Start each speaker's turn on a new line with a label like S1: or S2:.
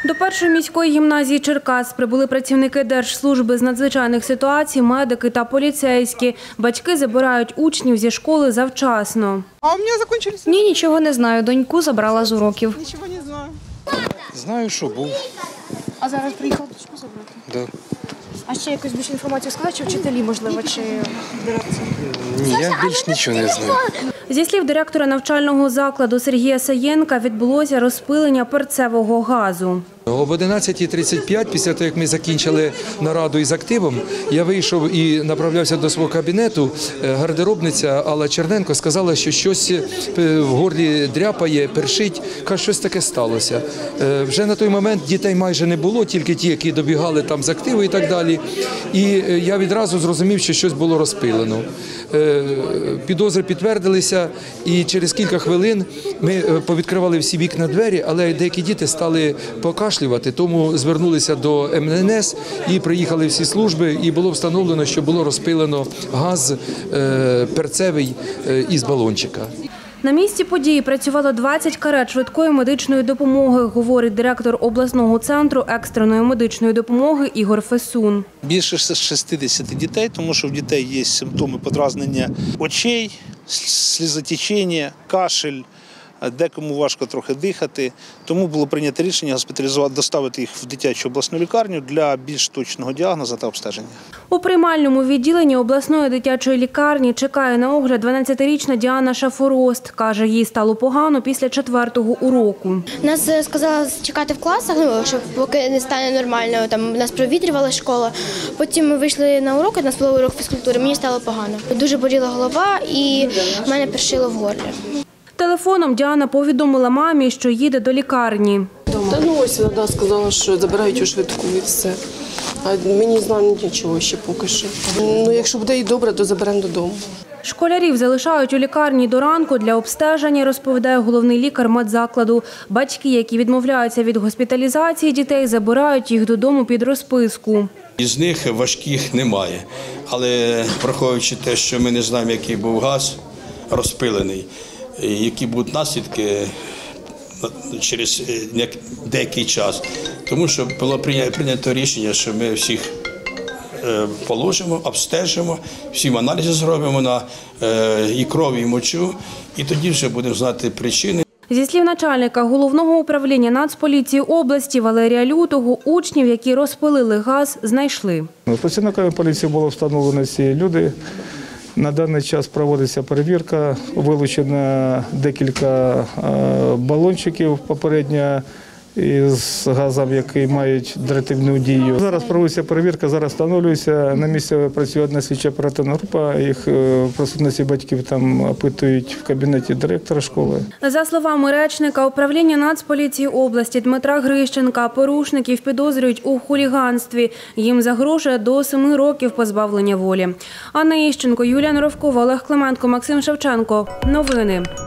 S1: До першої міської гімназії Черкас прибули працівники Держслужби з надзвичайних ситуацій, медики та поліцейські. Батьки забирають учнів зі школи завчасно.
S2: А у мене закінчилися?
S3: Ні, нічого не знаю. Доньку забрала з уроків.
S2: Нічого не знаю.
S4: Знаю, що був.
S3: А зараз приїхав дочку забрати?
S4: Да.
S3: А ще якусь більше інформацію сказати, чи вчителі, можливо, чи дирекція?
S4: Ні, я більш нічого не знаю.
S1: Зі слів директора навчального закладу Сергія Саєнка, відбулося розпилення перцевого газу.
S5: Об 11:35, після того, як ми закінчили нараду із активом, я вийшов і направлявся до свого кабінету. Гардеробниця Алла Черненко сказала, що щось в горлі дряпає, першить, каже, щось таке сталося. Вже на той момент дітей майже не було, тільки ті, які добігали там з активу і так далі. І я відразу зрозумів, що щось було розпилено. Підозри підтвердилися, і через кілька хвилин ми повідкривали всі вікна, двері, але деякі діти стали покашлювати, тому звернулися до МНС і приїхали всі служби, і було встановлено, що було розпилено газ перцевий із балончика.
S1: На місці події працювало 20 карет швидкої медичної допомоги, говорить директор обласного центру екстреної медичної допомоги Ігор Фесун.
S6: Більше 60 дітей, тому що в дітей є симптоми подразнення очей, слізотечення, кашель, декому важко трохи дихати. Тому було прийнято рішення доставити їх в дитячу обласну лікарню для більш точного діагнозу та обстеження.
S1: У приймальному відділенні обласної дитячої лікарні чекає на огляд 12-річна Діана Шафорост. Каже, їй стало погано після 4-го уроку.
S7: Нас сказали чекати в класах, щоб поки не стане нормально. Там нас провітрювала школа. Потім ми вийшли на урок, у нас був урок фізкультури, мені стало погано. Дуже боліла голова і в мене першило в горлі.
S1: Телефоном Діана повідомила мамі, що їде до лікарні.
S8: Та ну ось вона сказала, що забирають у швидку і все. А ми не знаємо нічого ще поки що. Ну, якщо буде і добре, то заберемо додому.
S1: Школярів залишають у лікарні до ранку для обстеження, розповідає головний лікар медзакладу. Батьки, які відмовляються від госпіталізації дітей, забирають їх додому під розписку.
S9: Із них важких немає, але враховуючи те, що ми не знаємо, який був газ розпилений, які будуть наслідки через деякий час. Тому що було прийнято рішення, що ми всіх положимо, обстежимо, всім аналізи зробимо на і кров, і мочу, і тоді вже будемо знати причини.
S1: Зі слів начальника Головного управління Нацполіції області Валерія Лютого, учнів, які розпилили газ, знайшли.
S10: Працівниками поліції було встановлено ці люди. На даний час проводиться перевірка, вилучено декілька балончиків попередньо із газом, які мають дратівну дію. Зараз проводиться перевірка, зараз встановлюється. На місці працює одна слідча оперативна група, їх в присутності батьків там опитують в кабінеті директора школи.
S1: За словами речника управління Нацполіції області Дмитра Грищенка, порушників підозрюють у хуліганстві. Їм загрожує до 7 років позбавлення волі. Анна Іщенко, Юлія Норовкова, Олег Клименко, Максим Шевченко. Новини.